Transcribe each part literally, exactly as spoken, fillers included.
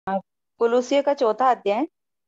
कुलुसियों का चौथा अध्याय,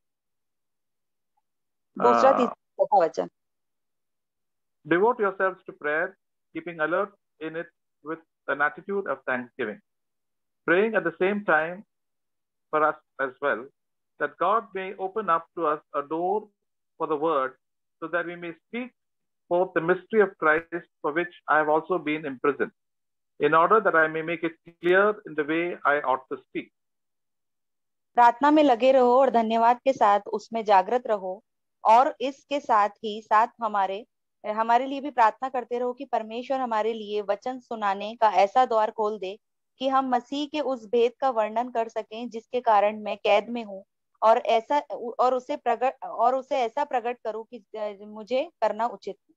दूसरा Uh, तीसरा चौथा वचन। Devote yourselves to prayer, keeping alert in it with an attitude of thanksgiving, praying at the same time for us as well, that God may open up to us a door for the word, so that we may speak forth the mystery of Christ, for which I have also been imprisoned, in order that I may make it clear in the way I ought to speak. प्रार्थना में लगे रहो और धन्यवाद के साथ उसमें जागृत रहो, और इसके साथ ही साथ हमारे हमारे लिए भी प्रार्थना करते रहो कि परमेश्वर हमारे लिए वचन सुनाने का ऐसा द्वार खोल दे कि हम मसीह के उस भेद का वर्णन कर सकें जिसके कारण मैं कैद में हूँ, और ऐसा और उसे प्रकट और उसे ऐसा प्रकट करूं कि अ, मुझे करना उचित है।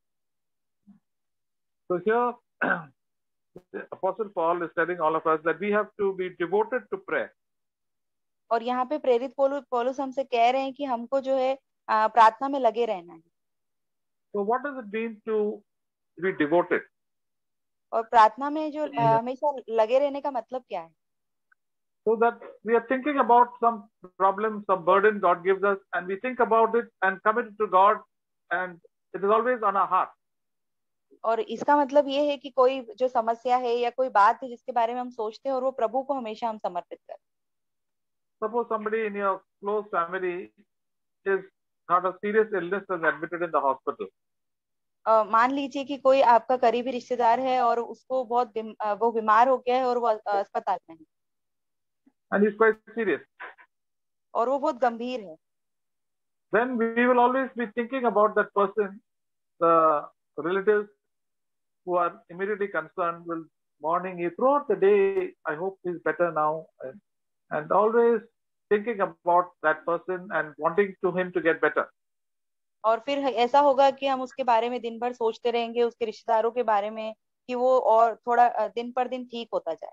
So here, the Apostle Paul is telling all of us that we have to be devoted to prayer. और यहाँ पे प्रेरित पौलुस पौलुस हमसे कह रहे हैं कि हमको जो है अ, प्रार्थना में लगे रहना है। So what does it mean to be devoted? और प्रार्थना में जो अ, हमेशा लगे रहने का मतलब क्या है? So that we are thinking about some problem, some burden God gives us, and we think about it and commit it to God, and it is always on our heart. और इसका मतलब ये है कि कोई जो समस्या है या कोई बात है जिसके बारे में हम सोचते हैं और वो प्रभु को हमेशा हम समर्पित करें। Suppose somebody in your close family is got a serious illness and admitted in the hospital, अ, मान लीजिए कि कोई आपका करीबी रिश्तेदार है और उसको बहुत बिम, अ, वो बीमार हो गया है और वो अ, अस्पताल में है and he's quite serious. और वो बहुत गंभीर है। Then we will always be thinking about that person. The relatives who are immediately concerned will mourning you throughout the day. I hope he's better now, and, and always thinking about that person and wanting to him to get better. और फिर ऐसा होगा कि हम उसके बारे में दिन भर सोचते रहेंगे, उसके रिश्तेदारों के बारे में, कि वो और थोड़ा अ, दिन पर दिन ठीक होता जाए।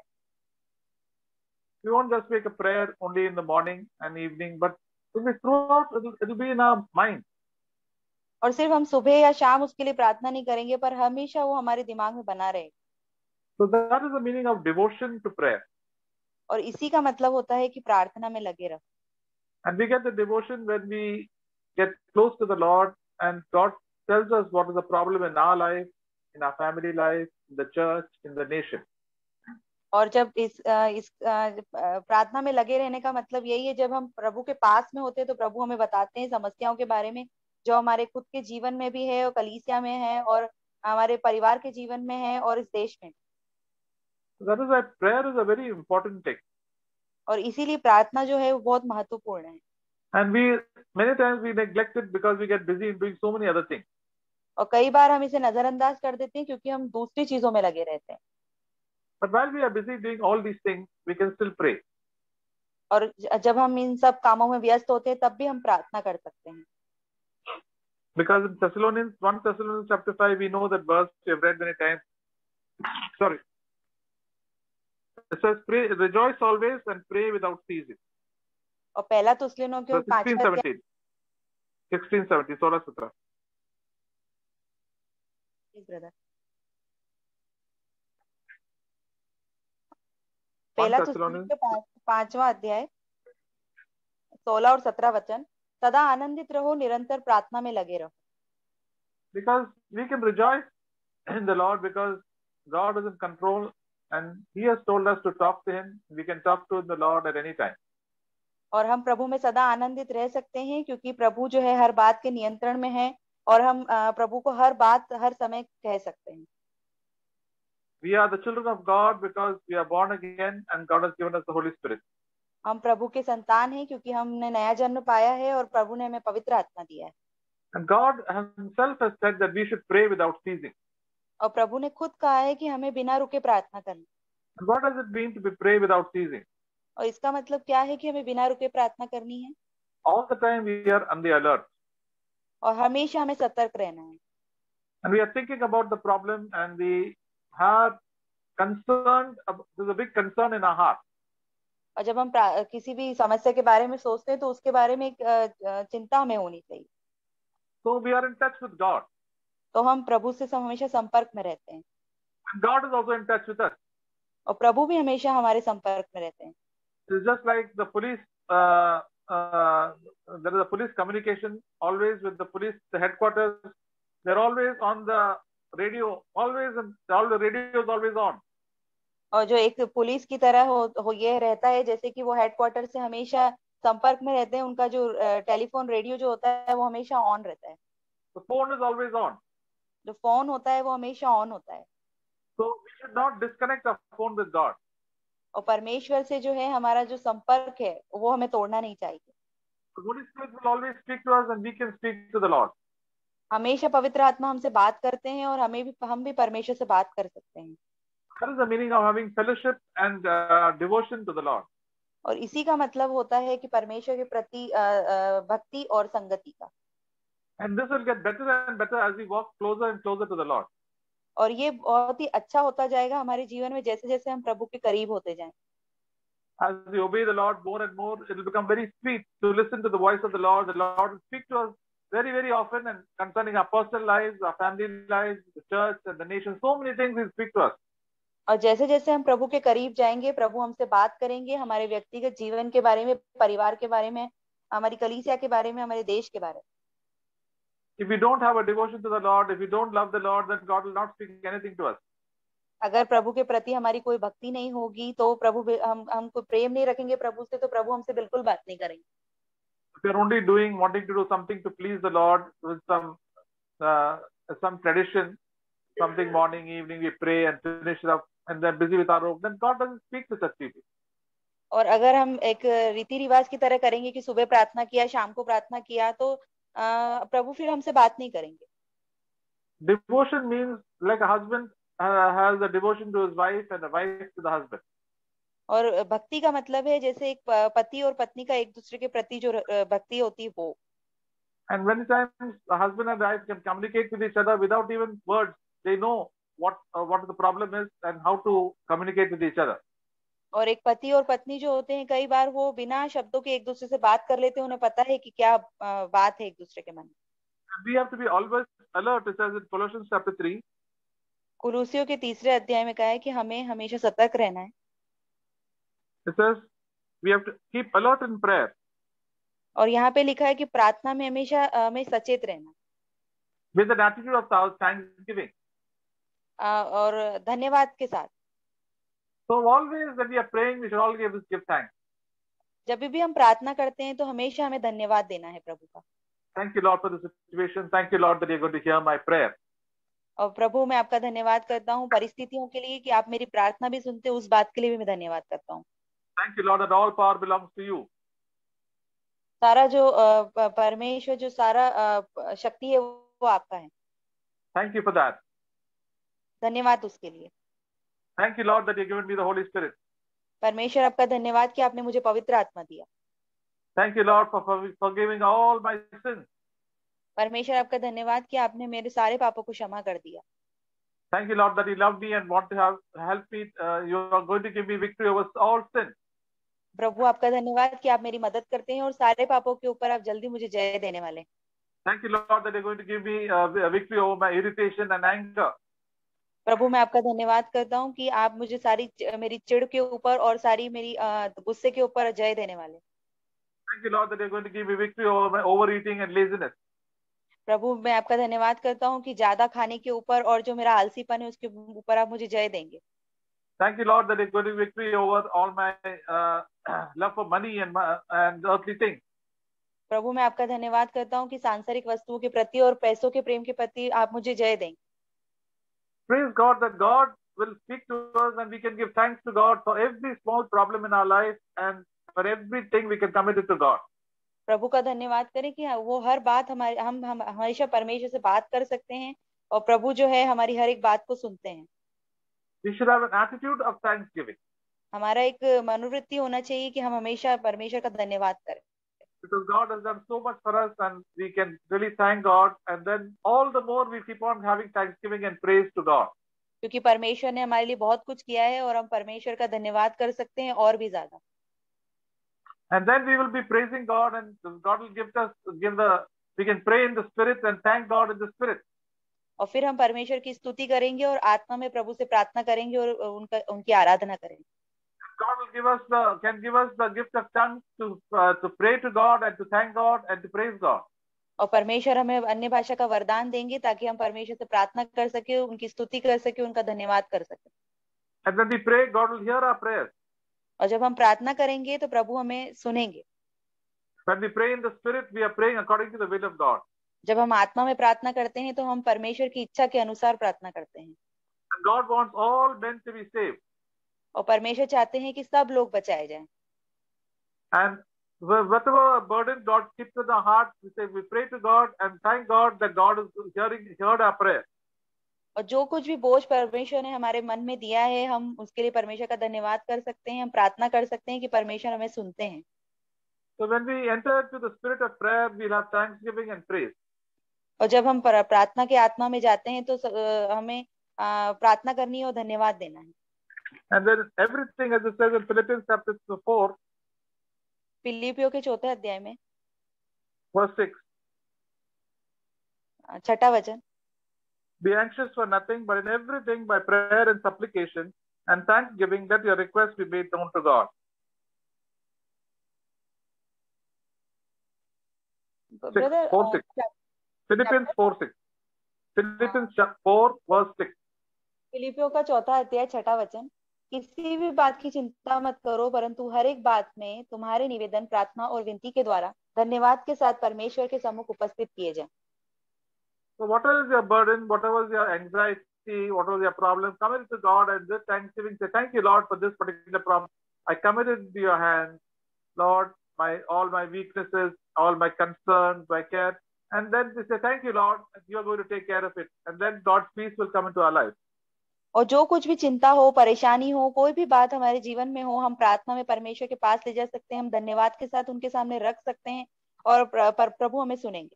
We won't just make a prayer only in the morning and evening, but it will be throughout, it will, it will be in our mind. और सिर्फ हम सुबह या शाम उसके लिए प्रार्थना नहीं करेंगे, पर हमेशा वो हमारे दिमाग में बना रहे। So that is the meaning of devotion to prayer. और इसी का मतलब होता है कि प्रार्थना में लगे रहो। And we get the devotion when we get close to the Lord and God tells us what is the problem in our life, in our family life, in the church, in the nation. और जब इस अ, इस अ, प्रार्थना में लगे रहने का मतलब यही है, जब हम प्रभु के पास में होते हैं तो प्रभु हमें बताते हैं समस्याओं के बारे में जो हमारे खुद के जीवन में भी है और कलीसिया में है और हमारे परिवार के जीवन में है और इस देश में। So that is why prayer is a very important thing. और इसीलिए प्रार्थना जो है वो बहुत महत्वपूर्ण है। And we many times we neglect it because we get busy in doing so many other things. और कई बार हम इसे नजरअंदाज कर देते हैं क्योंकि हम दूसरी चीजों में लगे रहते हैं। But while we are busy doing all these things, we can still pray. और ज- जब हम इन सब कामों में व्यस्त होते हैं तब भी हम प्रार्थना कर सकते हैं। Because in Thessalonians, First Thessalonians chapter five, we know that verse we have read many times. Sorry. It says, pray, rejoice always and pray without ceasing. और पहला तुस्लियों Verse के sixteen, पांचवा अध्याय, seventeen. sixteen, seventeen, सोलह सत्रह. Brother, First पहला तुस्लियों Thessalonians. के पांच, पांचवा अध्याय सोलह और सत्रह वचन। सदा आनंदित रहो, निरंतर प्रार्थना में लगे रहो। Because we can rejoice in the Lord because God is in control and He has told us to talk to Him. We can talk to the Lord at any time. और हम प्रभु में सदा आनंदित रह सकते हैं क्योंकि प्रभु जो है हर बात के नियंत्रण में है और हम अ, प्रभु को हर बात हर समय कह सकते हैं। We are the children of God because we are born again and God has given us the Holy Spirit. हम प्रभु के संतान हैं क्योंकि हमने नया जन्म पाया है और प्रभु ने हमें पवित्र आत्मा दिया है। And God Himself has said that we should pray without ceasing. और प्रभु ने खुद कहा है कि हमें बिना रुके प्रार्थना करनी। And what does it mean to be pray without ceasing? और इसका मतलब क्या है कि हमें बिना रुके प्रार्थना करनी है? All the time we are on the alert. और हमेशा हमें सतर्क रहना है। And we are thinking about the problem and we are concerned, there's a big concern in our heart. और जब हम प्रा- किसी भी समस्या के बारे में सोचते हैं तो उसके बारे में एक अ, अ, चिंता हमें होनी चाहिए। So we are in touch with God. तो हम प्रभु से सम- हमेशा संपर्क में रहते हैं And God is also in touch with us. और प्रभु भी हमेशा हमारे संपर्क में रहते हैं। It's just like the police, uh, uh, there is a police communication always with the police, the headquarters. They're always on the radio, always, and all the radio is always on. और जो एक police की तरह हो, हो ये रहता है, जैसे कि वो हेडक्वार्टर से हमेशा संपर्क में रहते हैं, उनका जो टेलीफोन रेडियो जो होता है वो हमेशा ऑन रहता है. The phone is always on. जो फोन होता है वो हमेशा ऑन होता है. So we should not disconnect our phone with God. और परमेश्वर से जो है हमारा जो संपर्क है वो हमें तोड़ना नहीं चाहिए. The Holy Spirit will always speak to us, and we can speak to the Lord. हमेशा पवित्र आत्मा हमसे बात करते हैं और हमें भी हम भी परमेश्वर से बात कर सकते हैं. That is the meaning of having fellowship and uh, devotion to the Lord. और इसी का मतलब होता है कि परमेश्वर के प्रति अ, अ, भक्ति और संगति का. And this will get better and better as we walk closer and closer to the Lord. और ये बहुत ही अच्छा होता जाएगा हमारे जीवन में जैसे जैसे हम प्रभु के करीब होते जाएं. As we obey the Lord more and more, it will become very sweet to listen to the voice of the Lord. The Lord will speak to us very, very often, and concerning our personal lives, our family lives, the church and the nation, so many things He will speak to us. और जैसे जैसे हम प्रभु के करीब जाएंगे, प्रभु हमसे बात करेंगे हमारे व्यक्तिगत जीवन के बारे में, परिवार के बारे में, हमारी कलीसिया के बारे में, हमारे देश के बारे में. If we don't have a devotion to the Lord, if we don't love the Lord, then God will not speak anything to us. अगर प्रभु के प्रति हमारी कोई भक्ति नहीं होगी, तो प्रभु हम हमको प्रेम नहीं रखेंगे प्रभु से, तो प्रभु हमसे बिल्कुल बात नहीं करेंगे. If we are only doing, wanting to do something to please the Lord with some uh, some tradition, something morning, evening, we pray and finish it up, and then busy with our work, then God doesn't speak to such people. और अगर हम एक रीति रिवाज की तरह करेंगे कि सुबह प्रार्थना किया, शाम को प्रार्थना किया, तो आ, प्रभु फिर हमसे बात नहीं करेंगे. Devotion means like a husband uh, has a devotion to his wife and a wife to the husband. और भक्ति का मतलब है जैसे एक पति और पत्नी का एक दूसरे के प्रति जो भक्ति होती है वो. And many times the husband and wife can communicate with each other without even words. They know what uh, what the problem is and how to communicate with each other. और एक पति और पत्नी जो होते हैं, कई बार वो बिना शब्दों के एक दूसरे से बात कर लेते हैं, उन्हें पता है कि क्या बात है एक दूसरे के मन में. We have to be always alert. It says in Colossians chapter three. कुलूसियों के तीसरे अध्याय में कहा है कि हमें हमेशा सतर्क रहना है. It says we have to keep alert in prayer. और यहाँ पे लिखा है कि प्रार्थना में हमेशा हमें सचेत रहना. With an attitude of thanksgiving. और धन्यवाद के साथ. So always when we are praying, we should always give thanks. जब भी हम प्रार्थना करते हैं तो हमेशा हमें धन्यवाद देना है प्रभु का. Thank you, Lord, for the situation. Thank you, Lord, that you're going to hear my prayer. और प्रभु मैं आपका धन्यवाद करता हूँ परिस्थितियों के लिए कि आप मेरी प्रार्थना भी सुनते हैं, उस बात के लिए भी मैं धन्यवाद करता हूँ. Thank you, Lord, that all power belongs to you. सारा जो परमेश्वर जो सारा शक्ति है वो आपका है. Thank you for that. धन्यवाद उसके लिए. Thank you, Lord, that you given me the Holy Spirit. परमेश्वर आपका धन्यवाद कि आपने मुझे पवित्र आत्मा दिया. Thank you, Lord, for forgiving all my sins. परमेश्वर आपका धन्यवाद कि आपने मेरे सारे पापों को क्षमा कर दिया. Thank you, Lord, that you love me and want to have help me. Uh, you are going to give me victory over all sin. प्रभु आपका धन्यवाद कि आप मेरी मदद करते हैं और सारे पापों के ऊपर आप जल्दी मुझे जय देने वाले. Thank you, Lord, that you're going to give me uh, a victory over my irritation and anger. प्रभु मैं आपका धन्यवाद करता हूँ कि आप मुझे सारी मेरी चिढ़ के ऊपर और सारी मेरी गुस्से के ऊपर जय देने वाले. Thank you, Lord, that you're going to give me victory over my overeating and laziness. प्रभु मैं आपका धन्यवाद करता हूँ कि ज्यादा खाने के ऊपर और जो मेरा आलसीपन है उसके ऊपर आप मुझे जय देंगे. Thank you, Lord, that you're going to give victory over all my uh, love for money and my, and earthly things. प्रभु मैं आपका धन्यवाद करता हूँ कि सांसारिक वस्तुओं के प्रति और पैसों के प्रेम के प्रति आप मुझे जय देंगे. Praise God that God will speak to us and we can give thanks to God for every small problem in our life and for everything we can commit it to God. प्रभु का धन्यवाद करें कि वो हर बात हमारे हम हम हमेशा परमेश्वर से बात कर सकते हैं और प्रभु जो है हमारी हर एक बात को सुनते हैं. We should have an attitude of thanksgiving. हमारा एक मनोवृत्ति होना चाहिए कि हम हमेशा परमेश्वर का धन्यवाद करें. Because God has done so much for us and we can really thank God, and then all the more we keep on having thanksgiving and praise to God. क्योंकि परमेश्वर ने हमारे लिए बहुत कुछ किया है और हम परमेश्वर का धन्यवाद कर सकते हैं और भी ज्यादा. And then we will be praising God and God will give us give the we can pray in the spirit and thank God in the spirit. और फिर हम परमेश्वर की स्तुति करेंगे और आत्मा में प्रभु से प्रार्थना करेंगे और उनका उनकी आराधना करेंगे. God will give us the can give us the gift of tongues to uh, to pray to God and to thank God and to praise God. और परमेश्वर हमें अन्य भाषा का वरदान देंगे ताकि हम परमेश्वर से प्रार्थना कर सके, उनकी स्तुति कर सके, उनका धन्यवाद कर सके. And when we pray, God will hear our prayers. और जब हम प्रार्थना करेंगे तो प्रभु हमें सुनेंगे. When we pray in the Spirit, we are praying according to the will of God. जब हम आत्मा में प्रार्थना करते हैं तो हम परमेश्वर की इच्छा के अनुसार प्रार्थना करते हैं. And God wants all men to be saved. और परमेश्वर चाहते हैं कि सब लोग बचाए जाएं. And whatever burden God keeps in our heart, we say we pray to God and thank God that God is hearing heard our prayer. और जो कुछ भी बोझ परमेश्वर ने हमारे मन में दिया है, हम उसके लिए परमेश्वर का धन्यवाद कर सकते हैं, हम प्रार्थना कर सकते हैं कि परमेश्वर हमें सुनते हैं. So when we enter into the spirit of prayer, we'll have thanksgiving and praise. और जब हम प्रार्थना के आत्मा में जाते हैं तो हमें प्रार्थना करनी है और धन्यवाद देना है. And then everything, as it says in Philippians chapter four, फिलिपियों के चौथे अध्याय में verse six, छठा वचन, be anxious for nothing, but in everything by prayer and supplication and thanksgiving, that your requests be made known to God. Brother, four, six. Philippians four six. Philippians four verse six. फिलिपियों का चौथा अध्याय छठा वचन, किसी भी बात की चिंता मत करो, परंतु हर एक बात में तुम्हारे निवेदन प्रार्थना और विनती के द्वारा धन्यवाद के साथ परमेश्वर के सम्मुख उपस्थित किए जाएं. So whatever is your burden, whatever is your anxiety, whatever is your problem, commit it to God and just thanksgiving. Say, thank you, Lord, for this particular problem. I commit it into your hands, Lord. My all my weaknesses, all my concerns, my care, and then they say, thank you, Lord, you are going to take care of it, and then God's peace will come into our life. और जो कुछ भी चिंता हो, परेशानी हो, कोई भी बात हमारे जीवन में हो, हम प्रार्थना में परमेश्वर के पास ले जा सकते हैं, हम धन्यवाद के साथ उनके सामने रख सकते हैं और प्रभु हमें सुनेंगे.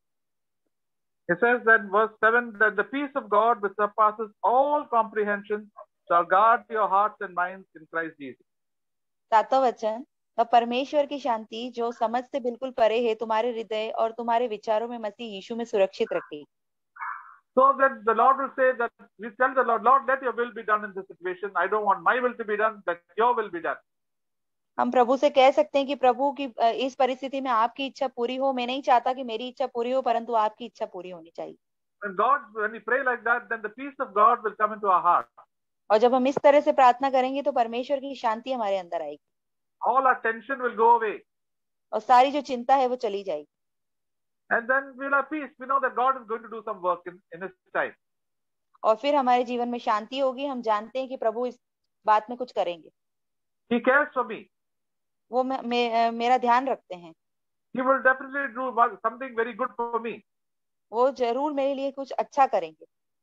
It says that verse seven that the peace of God which surpasses all comprehension shall guard your hearts and minds in Christ Jesus. सातवां वचन, तब परमेश्वर की शांति जो समझ से बिल्कुल परे है तुम्हारे हृदय और तुम्हारे विचारों में मसीह यीशु में सुरक्षित रखेगी. So that the Lord will say that we tell the Lord, Lord, let your will be done in this situation. I don't want my will to be done, that your will be done. हम प्रभु से कह सकते हैं कि प्रभु की इस परिस्थिति में आपकी इच्छा पूरी हो. मैं नहीं चाहता कि मेरी इच्छा पूरी हो, परंतु आपकी इच्छा पूरी होनी चाहिए. When God, when we pray like that, then the peace of God will come into our heart. और जब हम इस तरह से प्रार्थना करेंगे तो परमेश्वर की शांति हमारे अंदर आएगी. All our tension will go away. और सारी जो चिंता है वो चली जाएगी. And then we'll have peace. We know that God is going to do some work in, in His time. और फिर हमारे जीवन में शांति होगी. हम जानते हैं कि प्रभु इस बात में कुछ करेंगे. He cares for me. वो मे, मे, मेरा ध्यान रखते हैं. He will definitely do something very good for me. वो जरूर मेरे लिए कुछ अच्छा करेंगे.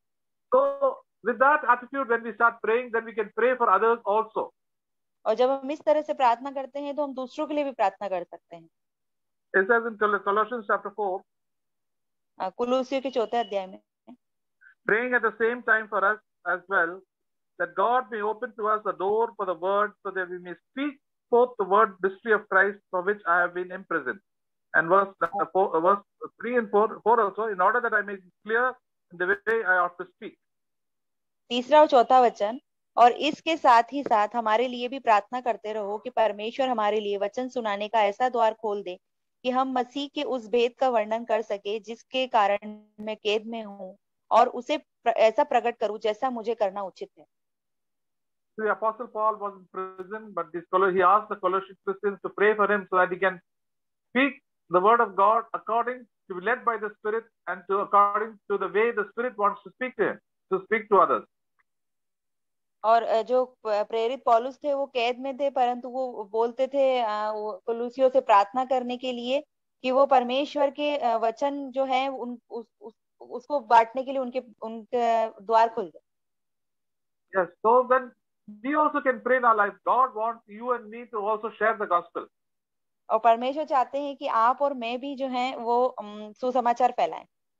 So with that attitude, when we start praying, then we can pray for others also. और जब हम इस तरह से प्रार्थना करते हैं तो हम दूसरों के लिए भी प्रार्थना कर सकते हैं. It says in Colossians chapter four, कुलुस्सियों के चौथे अध्याय में, praying at the same time for us as well, that God may open to us the door for the word, so that we may speak forth the word mystery of Christ, for which I have been imprisoned. And verse four, verse three and four, four also, in order that I may be clear in the way I ought to speak. तीसरा और चौथा वचन, और इसके साथ ही साथ हमारे लिए भी प्रार्थना करते रहो कि परमेश्वर हमारे लिए वचन सुनाने का ऐसा द्वार खोल दे कि हम मसीह के उस भेद का वर्णन कर सके जिसके कारण मैं कैद में हूँ, और उसे प्र, ऐसा प्रकट करूं जैसा मुझे करना उचित है. The Apostle Paul was in prison, but this he asked the Colossian Christians to pray for him so that he can speak the word of God according to be led by the Spirit and to according to the way the Spirit wants to speak to him, to speak to others. और जो प्रेरित पौलुस थे वो कैद में थे, परंतु वो बोलते थे कुलुस्सियों से प्रार्थना करने के लिए कि वो परमेश्वर के वचन जो है उन उस, उस, उसको बांटने के लिए उनके उनके द्वार खुल गए. Yes, so then we also can pray in our life. God wants you and me to also share the gospel. और परमेश्वर चाहते हैं कि आप और मैं भी जो हैं वो सुसमाचार फैलाएं.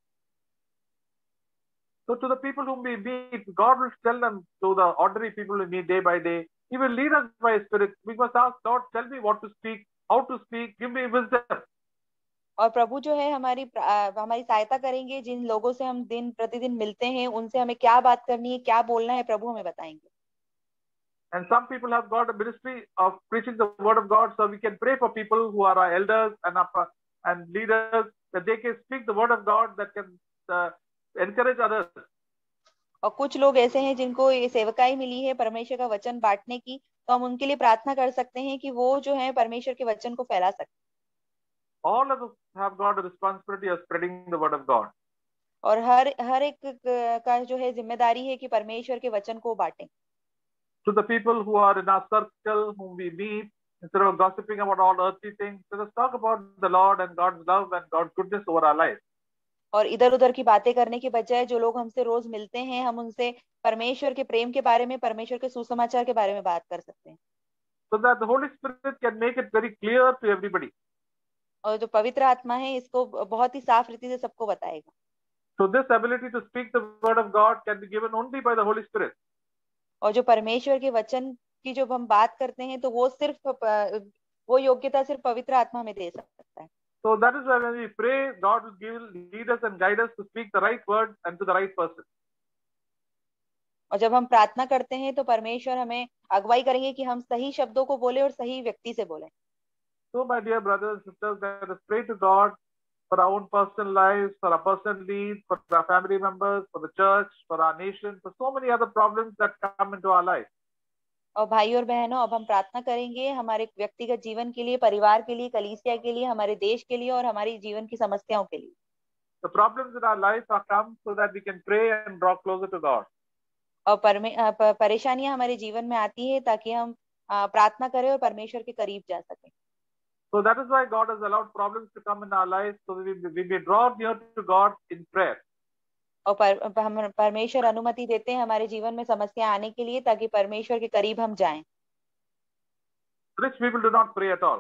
So to the people whom we meet, God will tell them, to the ordinary people we meet day by day, He will lead us by His Spirit. We must ask, Lord, tell me what to speak, how to speak, give me wisdom. और प्रभु जो है हमारी हमारी सहायता करेंगे. जिन लोगों से हम दिन प्रतिदिन मिलते हैं उनसे हमें क्या बात करनी है, क्या बोलना है, प्रभु हमें बताएंगे. And some people have got a ministry of preaching the word of God, so we can pray for people who are our elders and our, and leaders, that they can speak the word of God, that can uh, encourage others. और कुछ लोग ऐसे हैं जिनको ये सेवकाई मिली है परमेश्वर का वचन बांटने की, तो हम उनके लिए प्रार्थना कर सकते हैं कि वो जो है परमेश्वर के वचन को फैला सकते हैं. All of us have got a responsibility of spreading the word of God. और हर हर एक का जो है जिम्मेदारी है कि परमेश्वर के वचन को बांटें. To the people who are in our circle, whom we meet, instead of gossiping about all earthly things, let us talk about the Lord and God's love and God's goodness over our life. और इधर उधर की बातें करने के बजाय जो लोग हमसे रोज मिलते हैं, हम उनसे परमेश्वर के प्रेम के बारे में, परमेश्वर के सुसमाचार के बारे में बात कर सकते हैं. So that the Holy Spirit can make it very clear to everybody. और जो पवित्र आत्मा है इसको बहुत ही साफ रीति से सबको बताएगा. So this ability to speak the word of God can be given only by the Holy Spirit. और जो परमेश्वर के वचन की जब हम बात करते हैं तो वो सिर्फ वो योग्यता सिर्फ पवित्र आत्मा में दे सकता है. So that is why when we pray, God will give, lead us and guide us to speak the right word and to the right person. और जब हम प्रार्थना करते हैं तो परमेश्वर हमें अगुवाई करेंगे कि हम सही शब्दों को बोले और सही व्यक्ति से बोले. So my dear brothers and sisters, let us pray to God for our own personal lives, for our personal needs, for our family members, for the church, for our nation, for so many other problems that come into our life. और भाई और बहनों, अब हम प्रार्थना करेंगे हमारे व्यक्तिगत जीवन के लिए, परिवार के लिए, कलीसिया के लिए, हमारे देश के लिए और हमारी जीवन की समस्याओं के लिए. The problems in our life are come so that we can pray and draw closer to God. और परेशानियां हमारे जीवन में आती है ताकि हम प्रार्थना करें और परमेश्वर के करीब जा सकें. So that is why God has allowed problems to come in our lives, so we, we may draw near to God in prayer. और पर, हम परमेश्वर अनुमति देते हैं हमारे जीवन में समस्या आने के लिए ताकि परमेश्वर के करीब हम जाएं. Rich people do not pray at all.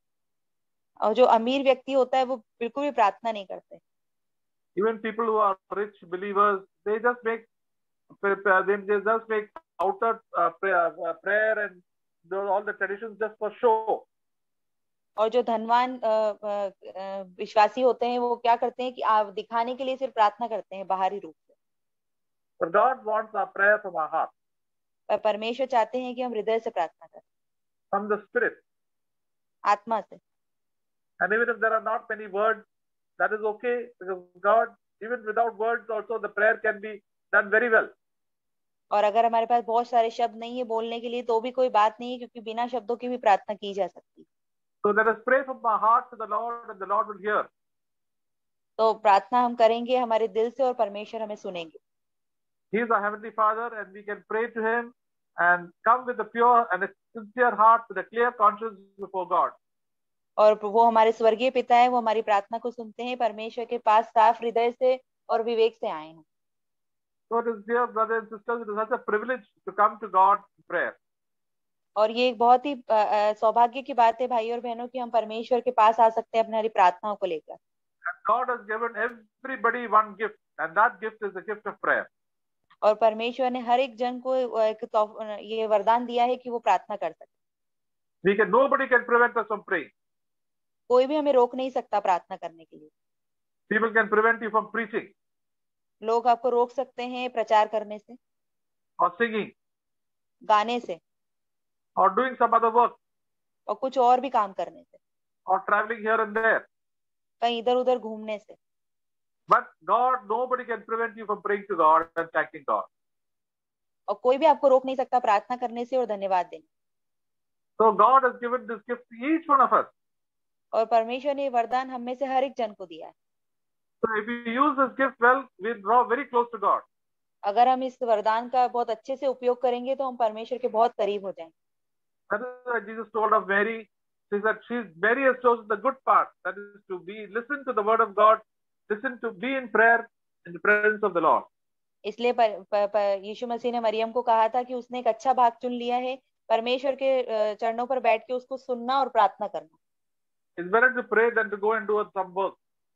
और जो अमीर व्यक्ति होता है वो बिल्कुल भी प्रार्थना नहीं करते. Even people who are rich believers, they just make they just make outer uh, prayer, uh, prayer and all the traditions just for show. और जो धनवान विश्वासी होते हैं वो क्या करते हैं कि आप दिखाने के लिए सिर्फ प्रार्थना करते हैं बाहरी रूप से. But God wants our prayer from our heart. पर परमेश्वर चाहते हैं कि हम हृदय से प्रार्थना करें. From the Spirit. आत्मा से. And even if there are not many words, that is okay, because God, even without words also, the prayer can be done very well. और अगर हमारे पास बहुत सारे शब्द नहीं है बोलने के लिए तो भी कोई बात नहीं है, क्योंकि बिना शब्दों की भी प्रार्थना की जा सकती है. So let us pray from our heart to the Lord, and the Lord will hear. तो प्रार्थना हम करेंगे हमारे दिल से और परमेश्वर हमें सुनेंगे. He is our heavenly Father, and we can pray to Him and come with a pure and a sincere heart, with a clear conscience before God. और वो हमारे स्वर्गीय पिता है, वो हमारी प्रार्थना को सुनते हैं, परमेश्वर के पास साफ हृदय से और विवेक से आए हैं. So it is, dear brothers and sisters, it is such a privilege to come to God in prayer. और ये एक बहुत ही सौभाग्य की बात है भाई और बहनों कि हम परमेश्वर के पास आ सकते हैं अपनी प्रार्थनाओं को लेकर. God has given everybody one gift, and that gift is the gift of prayer. और परमेश्वर ने हर एक जन को एक ये वरदान दिया है कि वो प्रार्थना कर सकते. We can, nobody can prevent us from praying. कोई भी हमें रोक नहीं सकता प्रार्थना करने के लिए. People can prevent you from preaching. लोग आपको रोक सकते हैं प्रचार करने से, or singing, गाने से, or doing some other work, और कुछ और भी काम करने से, or traveling here and there. कहीं इधर उधर घूमने से. But God, nobody can prevent you from praying to God and thanking God. और कोई भी आपको रोक नहीं सकता प्रार्थना करने से और धन्यवाद देने. So God has given this gift to each one of us. और परमेश्वर ने वरदान हम में से हर एक जन को दिया है. So if we use this gift well, we draw very close to God. अगर हम इस वरदान का बहुत अच्छे से उपयोग करेंगे तो हम परमेश्वर के बहुत करीब हो जाएंगे. That is why Jesus told of Mary. She said she's Mary has chosen the good part, that is to be listen to the word of God, listen to be in prayer in the presence of the Lord. इसलिए पर, पर, पर, यीशु मसीह ने मरियम को कहा था कि उसने एक अच्छा भाग चुन लिया है, परमेश्वर के चरणों पर बैठ के उसको सुनना और प्रार्थना करना. It's better to pray than to go and do some work.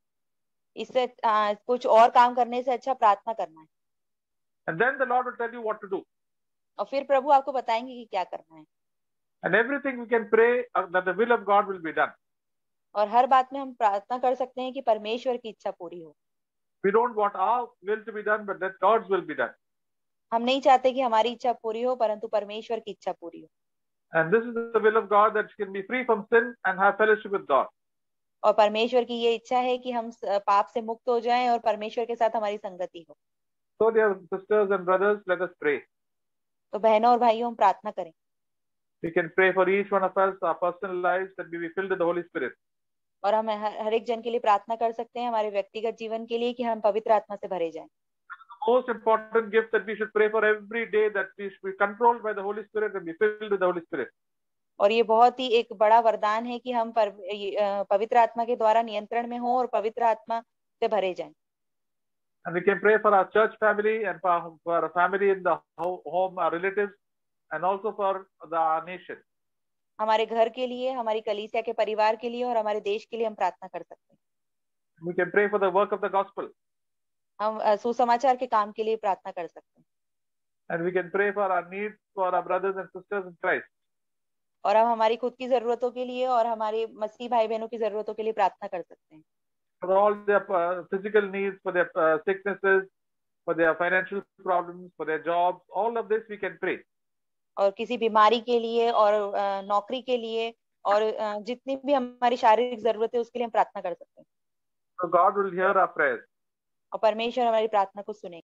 इससे कुछ और काम करने से अच्छा प्रार्थना करना है. And then the Lord will tell you what to do. और फिर प्रभु आपको बताएंगे कि क्या करना है. And everything we can pray that the will of God will be done. और हर बात में हम प्रार्थना कर सकते हैं कि परमेश्वर की इच्छा पूरी हो. We don't want our will to be done, but that God's will be done. हम नहीं चाहते कि हमारी इच्छा पूरी हो, परंतु परमेश्वर की इच्छा पूरी हो। And this is the will of God, that you can be free from sin and have fellowship with God. और परमेश्वर की ये इच्छा है कि हम स- पाप से मुक्त हो जाएं और परमेश्वर के साथ हमारी संगति हो। So, dear sisters and brothers, let us pray. तो बहनों और भाइयों, हम प्रार्थना करें। We can pray for each one of us, our personal lives, that we be filled with the Holy Spirit. और हम हर, हर एक जन के लिए प्रार्थना कर सकते हैं, हमारे व्यक्तिगत जीवन के लिए, कि हम पवित्र आत्मा से भरे जाएं। Most important gift that we should pray for every day, that we should be controlled by the Holy Spirit and be filled with the Holy Spirit. और ये बहुत ही एक बड़ा वरदान है कि हम पर, ये, अ, पवित्र आत्मा के द्वारा नियंत्रण में हों और पवित्र आत्मा से भरे जाएं। And we can pray for our church family and for, for our family in the ho- home, our relatives, and also for the our nation. हमारे घर के लिए, हमारी कलीसिया के परिवार के लिए और हमारे देश के लिए हम प्रार्थना कर सकते हैं। We can pray for the work of the gospel. हम अ, सुसमाचार के काम के लिए प्रार्थना कर सकते हैं। And we can pray for our needs for our brothers and sisters in Christ. और हम हमारी खुद की जरूरतों के लिए और हमारे मसीह भाई बहनों की जरूरतों के लिए प्रार्थना कर सकते हैं। For all their uh, physical needs, for their uh, sicknesses, for their financial problems, for their jobs, all of this we can pray. और किसी बीमारी के लिए और अ, नौकरी के लिए और अ, जितनी भी हमारी शारीरिक जरूरत है उसके लिए हम प्रार्थना कर सकते हैं। So God will hear our prayers. और परमेश्वर हमारी प्रार्थना को सुने।